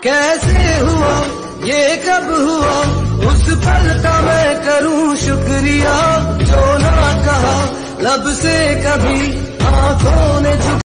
कैसे हुआ ये कब हुआ, उस पल का मैं करूं शुक्रिया, जो ना कहा लब से कभी आंखों ने